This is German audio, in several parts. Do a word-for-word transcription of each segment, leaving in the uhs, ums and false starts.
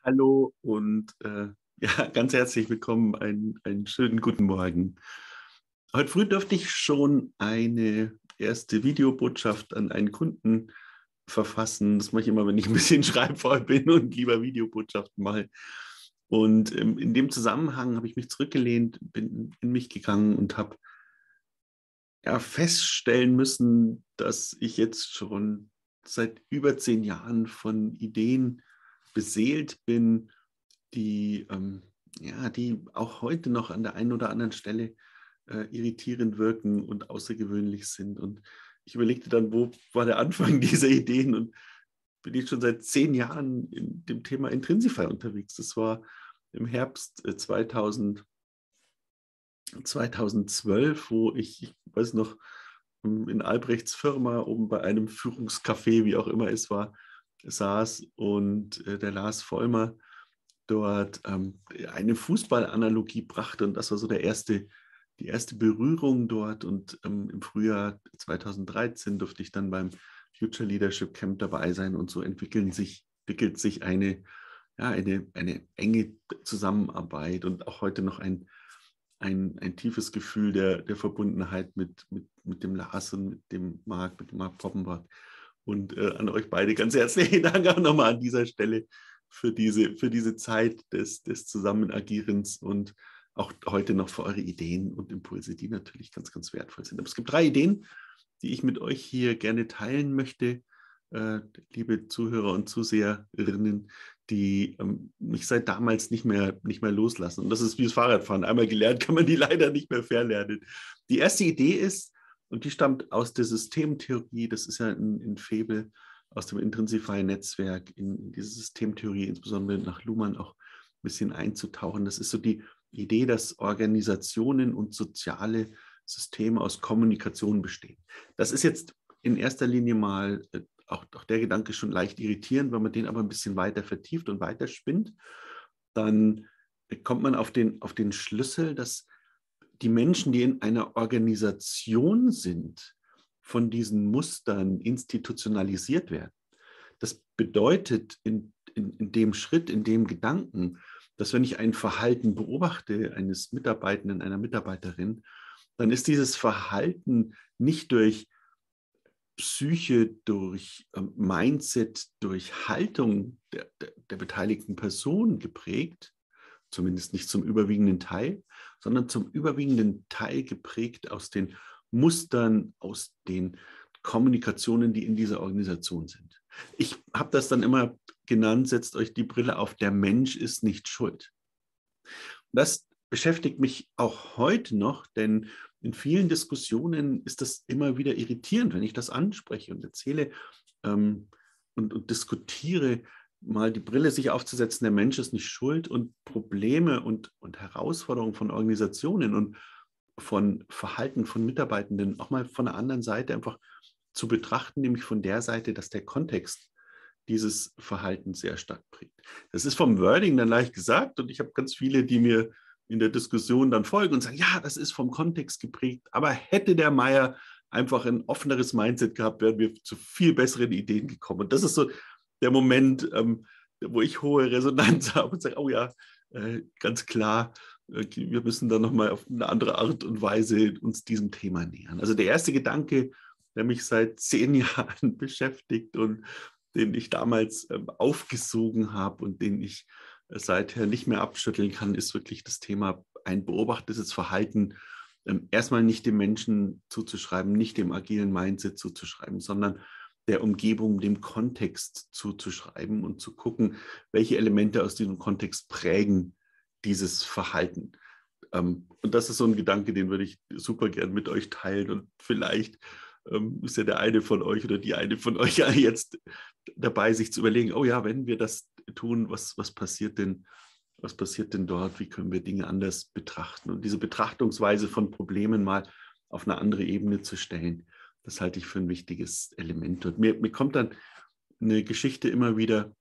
Hallo und äh, ja, ganz herzlich willkommen, einen, einen schönen guten Morgen. Heute früh durfte ich schon eine erste Videobotschaft an einen Kunden verfassen. Das mache ich immer, wenn ich ein bisschen schreibfaul bin und lieber Videobotschaften mache. Und ähm, in dem Zusammenhang habe ich mich zurückgelehnt, bin in mich gegangen und habe ja, feststellen müssen, dass ich jetzt schon seit über zehn Jahren von Ideen beseelt bin, die, ähm, ja, die auch heute noch an der einen oder anderen Stelle äh, irritierend wirken und außergewöhnlich sind. Und ich überlegte dann, wo war der Anfang dieser Ideen, und bin jetzt schon seit zehn Jahren in dem Thema Intrinsify unterwegs. Das war im Herbst äh, zweitausend, zweitausendzwölf, wo ich, ich weiß noch, in Albrechts Firma oben bei einem Führungscafé, wie auch immer es war, saß, und äh, der Lars Vollmer dort ähm, eine Fußballanalogie brachte, und das war so der erste, die erste Berührung dort. Und ähm, im Frühjahr zweitausenddreizehn durfte ich dann beim Future Leadership Camp dabei sein, und so entwickeln sich, entwickelt sich eine, ja, eine, eine enge Zusammenarbeit und auch heute noch ein, ein, ein tiefes Gefühl der, der Verbundenheit mit, mit, mit dem Lars und mit dem Marc, mit dem Marc Poppenbart. Und äh, an euch beide ganz herzlichen Dank auch nochmal an dieser Stelle für diese, für diese Zeit des, des Zusammenagierens und auch heute noch für eure Ideen und Impulse, die natürlich ganz, ganz wertvoll sind. Aber es gibt drei Ideen, die ich mit euch hier gerne teilen möchte, äh, liebe Zuhörer und Zuseherinnen, die ähm, mich seit damals nicht mehr, nicht mehr loslassen. Und das ist wie das Fahrradfahren. Einmal gelernt, kann man die leider nicht mehr verlernen. Die erste Idee ist, und die stammt aus der Systemtheorie, das ist ja ein, ein Faible aus dem Intrinsify-Netzwerk, in, in diese Systemtheorie, insbesondere nach Luhmann, auch ein bisschen einzutauchen. Das ist so die Idee, dass Organisationen und soziale Systeme aus Kommunikation bestehen. Das ist jetzt in erster Linie mal, äh, auch, auch der Gedanke schon leicht irritierend, wenn man den aber ein bisschen weiter vertieft und weiter spinnt, dann kommt man auf den, auf den Schlüssel, dass die Menschen, die in einer Organisation sind, von diesen Mustern institutionalisiert werden. Das bedeutet in, in, in dem Schritt, in dem Gedanken, dass wenn ich ein Verhalten beobachte eines Mitarbeitenden, einer Mitarbeiterin, dann ist dieses Verhalten nicht durch Psyche, durch ähm, Mindset, durch Haltung der, der, der beteiligten Person geprägt, zumindest nicht zum überwiegenden Teil, sondern zum überwiegenden Teil geprägt aus den Mustern, aus den Kommunikationen, die in dieser Organisation sind. Ich habe das dann immer genannt, setzt euch die Brille auf, der Mensch ist nicht schuld. Das beschäftigt mich auch heute noch, denn in vielen Diskussionen ist das immer wieder irritierend, wenn ich das anspreche und erzähle ähm, und, und diskutiere, mal die Brille sich aufzusetzen, der Mensch ist nicht schuld, und Probleme und, und Herausforderungen von Organisationen und von Verhalten von Mitarbeitenden auch mal von der anderen Seite einfach zu betrachten, nämlich von der Seite, dass der Kontext dieses Verhalten sehr stark prägt. Das ist vom Wording dann leicht gesagt, und ich habe ganz viele, die mir in der Diskussion dann folgen und sagen, ja, das ist vom Kontext geprägt, aber hätte der Meier einfach ein offeneres Mindset gehabt, wären wir zu viel besseren Ideen gekommen. Und das ist so der Moment, ähm, wo ich hohe Resonanz habe und sage, oh ja, äh, ganz klar, äh, wir müssen da nochmal auf eine andere Art und Weise uns diesem Thema nähern. Also der erste Gedanke, der mich seit zehn Jahren beschäftigt und den ich damals ähm, aufgesogen habe und den ich äh, seither nicht mehr abschütteln kann, ist wirklich das Thema ein beobachtetes Verhalten ähm, erstmal nicht dem Menschen zuzuschreiben, nicht dem agilen Mindset zuzuschreiben, sondern der Umgebung, dem Kontext zuzuschreiben und zu gucken, welche Elemente aus diesem Kontext prägen dieses Verhalten. Ähm, und das ist so ein Gedanke, den würde ich super gern mit euch teilen, und vielleicht ähm, ist ja der eine von euch oder die eine von euch ja jetzt dabei, sich zu überlegen, oh ja, wenn wir das tun, was, was passiert denn, was passiert denn dort, wie können wir Dinge anders betrachten, und diese Betrachtungsweise von Problemen mal auf eine andere Ebene zu stellen, das halte ich für ein wichtiges Element. Und mir, mir kommt dann eine Geschichte immer wieder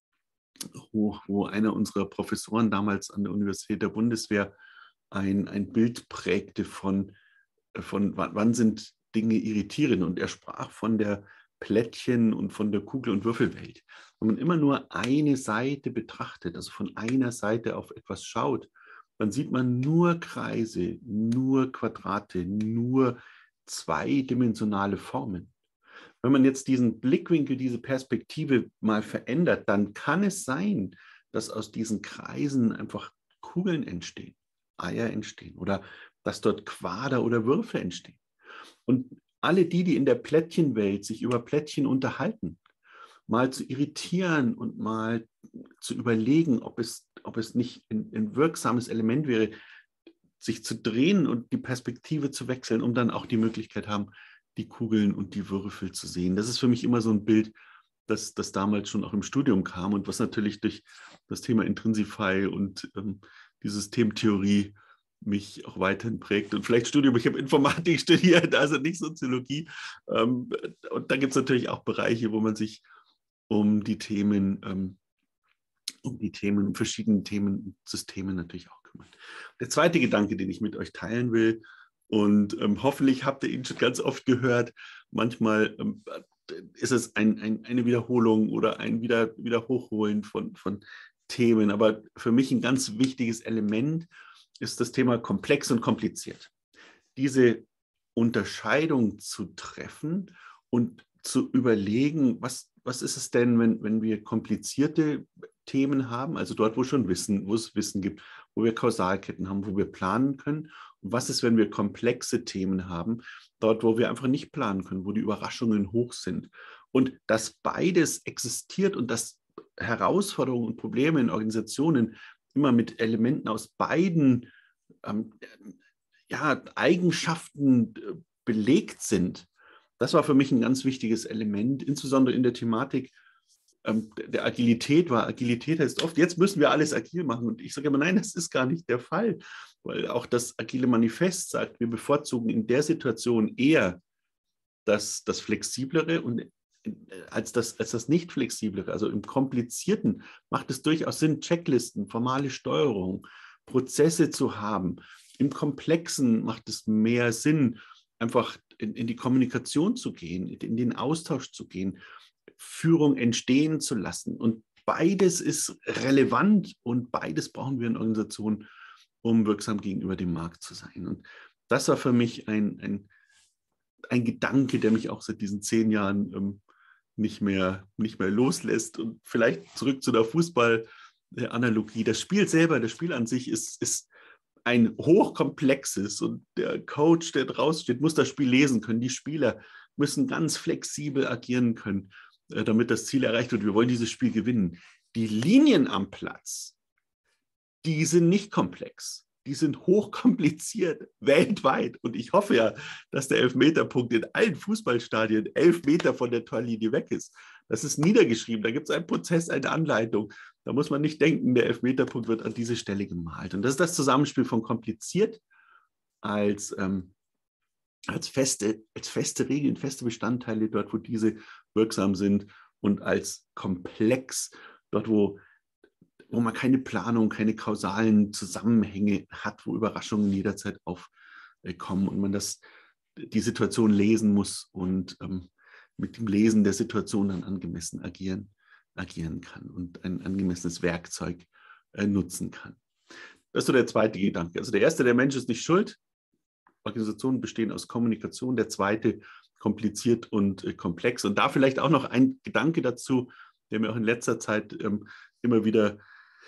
hoch, wo einer unserer Professoren damals an der Universität der Bundeswehr ein, ein Bild prägte von, von wann, wann sind Dinge irritierend, und er sprach von der Plättchen- und von der Kugel- und Würfelwelt. Wenn man immer nur eine Seite betrachtet, also von einer Seite auf etwas schaut, dann sieht man nur Kreise, nur Quadrate, nur zweidimensionale Formen. Wenn man jetzt diesen Blickwinkel, diese Perspektive mal verändert, dann kann es sein, dass aus diesen Kreisen einfach Kugeln entstehen, Eier entstehen oder dass dort Quader oder Würfel entstehen. Und alle die, die in der Plättchenwelt sich über Plättchen unterhalten, mal zu irritieren und mal zu überlegen, ob es, ob es nicht ein, ein wirksames Element wäre, sich zu drehen und die Perspektive zu wechseln, um dann auch die Möglichkeit haben, die Kugeln und die Würfel zu sehen. Das ist für mich immer so ein Bild, das, das damals schon auch im Studium kam und was natürlich durch das Thema Intrinsify und ähm, die Systemtheorie mich auch weiterhin prägt. Und vielleicht Studium, ich habe Informatik studiert, also nicht Soziologie. Ähm, und da gibt es natürlich auch Bereiche, wo man sich um die Themen, ähm, um die Themen, um verschiedene Themen und Systeme natürlich auch kümmert. Der zweite Gedanke, den ich mit euch teilen will, und ähm, hoffentlich habt ihr ihn schon ganz oft gehört, manchmal ähm, ist es ein, ein, eine Wiederholung oder ein Wieder, Wiederhochholen von, von Themen, aber für mich ein ganz wichtiges Element ist das Thema komplex und kompliziert. Diese Unterscheidung zu treffen und zu überlegen, was, was ist es denn, wenn, wenn wir komplizierte Themen haben, also dort, wo schon Wissen, wo es Wissen gibt, wo wir Kausalketten haben, wo wir planen können. Und was ist, wenn wir komplexe Themen haben, dort, wo wir einfach nicht planen können, wo die Überraschungen hoch sind. Und dass beides existiert und dass Herausforderungen und Probleme in Organisationen immer mit Elementen aus beiden ähm, ja, Eigenschaften belegt sind, das war für mich ein ganz wichtiges Element, insbesondere in der Thematik ähm, der Agilität war. Agilität heißt oft, jetzt müssen wir alles agil machen. Und ich sage immer, nein, das ist gar nicht der Fall, weil auch das Agile Manifest sagt, wir bevorzugen in der Situation eher das, das Flexiblere und als das, als das Nicht-Flexiblere. Also im Komplizierten macht es durchaus Sinn, Checklisten, formale Steuerung, Prozesse zu haben. Im Komplexen macht es mehr Sinn, einfach in, in die Kommunikation zu gehen, in den Austausch zu gehen, Führung entstehen zu lassen. Und beides ist relevant und beides brauchen wir in Organisationen, um wirksam gegenüber dem Markt zu sein. Und das war für mich ein, ein, ein Gedanke, der mich auch seit diesen zehn Jahren ähm, nicht mehr, nicht mehr loslässt. Und vielleicht zurück zu der Fußball-Analogie. Das Spiel selber, das Spiel an sich ist, ist ein hochkomplexes und der Coach, der draußen steht, muss das Spiel lesen können. Die Spieler müssen ganz flexibel agieren können, damit das Ziel erreicht wird. Wir wollen dieses Spiel gewinnen. Die Linien am Platz, die sind nicht komplex. Die sind hochkompliziert weltweit. Und ich hoffe ja, dass der Elfmeterpunkt in allen Fußballstadien elf Meter von der Torlinie weg ist. Das ist niedergeschrieben. Da gibt es einen Prozess, eine Anleitung. Da muss man nicht denken, der Elfmeterpunkt wird an diese Stelle gemalt. Und das ist das Zusammenspiel von kompliziert als, ähm, als, feste, als feste Regeln, feste Bestandteile dort, wo diese wirksam sind und als komplex dort, wo wo man keine Planung, keine kausalen Zusammenhänge hat, wo Überraschungen jederzeit aufkommen und man das, die Situation lesen muss und ähm, mit dem Lesen der Situation dann angemessen agieren, agieren kann und ein angemessenes Werkzeug äh, nutzen kann. Das ist so der zweite Gedanke. Also der erste, der Mensch ist nicht schuld. Organisationen bestehen aus Kommunikation. Der zweite, kompliziert und äh, komplex. Und da vielleicht auch noch ein Gedanke dazu, der mir auch in letzter Zeit ähm, immer wieder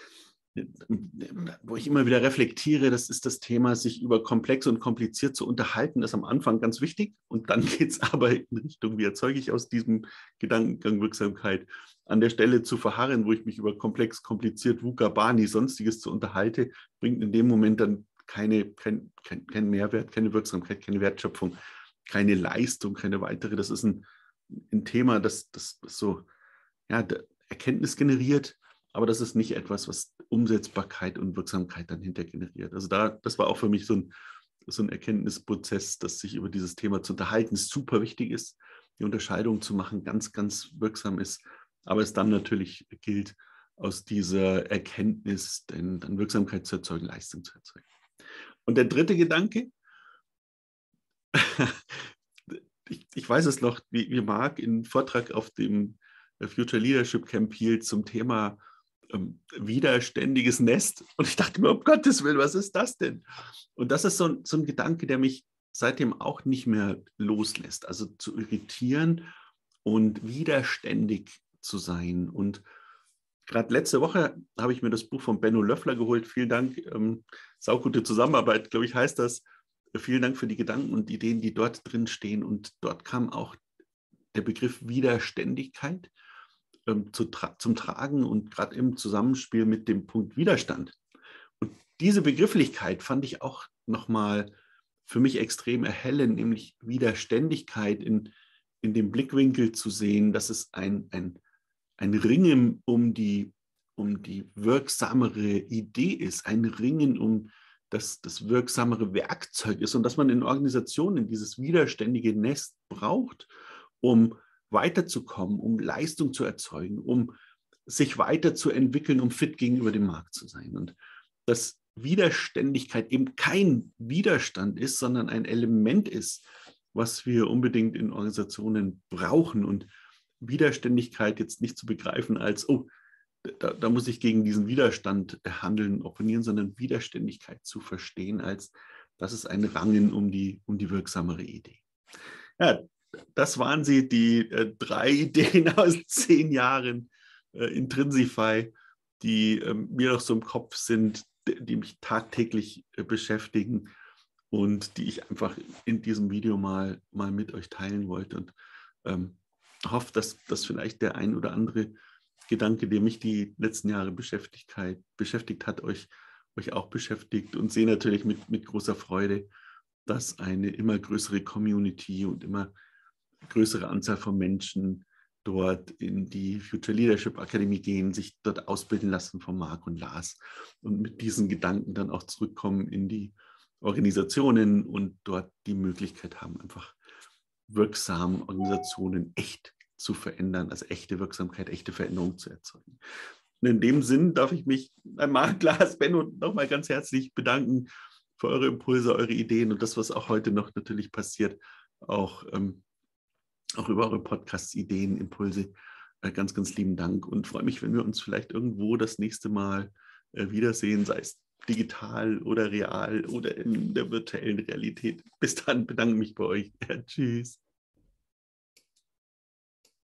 wo ich immer wieder reflektiere, das ist das Thema, sich über komplex und kompliziert zu unterhalten, ist am Anfang ganz wichtig und dann geht es aber in Richtung, wie erzeuge ich aus diesem Gedankengang Wirksamkeit, an der Stelle zu verharren, wo ich mich über komplex, kompliziert, Wukabani, sonstiges zu unterhalte, bringt in dem Moment dann keine, kein, kein, kein Mehrwert, keine Wirksamkeit, keine Wertschöpfung, keine Leistung, keine weitere. Das ist ein, ein Thema, das, das so ja, Erkenntnis generiert, aber das ist nicht etwas, was Umsetzbarkeit und Wirksamkeit dann hinter generiert. Also da, das war auch für mich so ein, so ein Erkenntnisprozess, dass sich über dieses Thema zu unterhalten super wichtig ist, die Unterscheidung zu machen, ganz, ganz wirksam ist, aber es dann natürlich gilt, aus dieser Erkenntnis dann, dann Wirksamkeit zu erzeugen, Leistung zu erzeugen. Und der dritte Gedanke, ich, ich weiß es noch, wie, wie Marc in Vortrag auf dem Future Leadership Camp hielt zum Thema ähm, widerständiges Nest. Und ich dachte mir, um Gottes Willen, was ist das denn? Und das ist so ein, so ein Gedanke, der mich seitdem auch nicht mehr loslässt. Also zu irritieren und widerständig zu sein. Und gerade letzte Woche habe ich mir das Buch von Benno Löffler geholt. Vielen Dank. Ähm, saugute Zusammenarbeit, glaube ich, heißt das. Vielen Dank für die Gedanken und Ideen, die dort drin stehen. Und dort kam auch der Begriff Widerständigkeit ähm, zu tra- zum Tragen und gerade im Zusammenspiel mit dem Punkt Widerstand. Und diese Begrifflichkeit fand ich auch nochmal für mich extrem erhellend, nämlich Widerständigkeit in, in dem Blickwinkel zu sehen, dass es ein, ein, ein Ringen um die, um die wirksamere Idee ist, ein Ringen um das, das wirksamere Werkzeug ist und dass man in Organisationen dieses widerständige Nest braucht, um weiterzukommen, um Leistung zu erzeugen, um sich weiterzuentwickeln, um fit gegenüber dem Markt zu sein. Und dass Widerständigkeit eben kein Widerstand ist, sondern ein Element ist, was wir unbedingt in Organisationen brauchen. Und Widerständigkeit jetzt nicht zu begreifen als, oh, da, da muss ich gegen diesen Widerstand handeln, opponieren, sondern Widerständigkeit zu verstehen als, das ist ein Rangen um die, um die wirksamere Idee. Ja, das waren sie, die äh, drei Ideen aus zehn Jahren äh, Intrinsify, die äh, mir noch so im Kopf sind, die, die mich tagtäglich äh, beschäftigen und die ich einfach in diesem Video mal, mal mit euch teilen wollte. Und ähm, hoffe, dass, dass vielleicht der ein oder andere Gedanke, der mich die letzten Jahre beschäftigt, beschäftigt hat, euch, euch auch beschäftigt, und sehe natürlich mit, mit großer Freude, dass eine immer größere Community und immer größere Anzahl von Menschen dort in die Future Leadership Akademie gehen, sich dort ausbilden lassen von Marc und Lars und mit diesen Gedanken dann auch zurückkommen in die Organisationen und dort die Möglichkeit haben, einfach wirksam Organisationen echt zu verändern, also echte Wirksamkeit, echte Veränderung zu erzeugen. Und in dem Sinn darf ich mich bei Marc, Lars, Benno nochmal ganz herzlich bedanken für eure Impulse, eure Ideen und das, was auch heute noch natürlich passiert, auch, ähm, auch über eure Podcasts, Ideen, Impulse. Äh, ganz, ganz lieben Dank und freue mich, wenn wir uns vielleicht irgendwo das nächste Mal äh, wiedersehen, sei es digital oder real oder in der virtuellen Realität. Bis dann, bedanke mich bei euch. Ja, tschüss.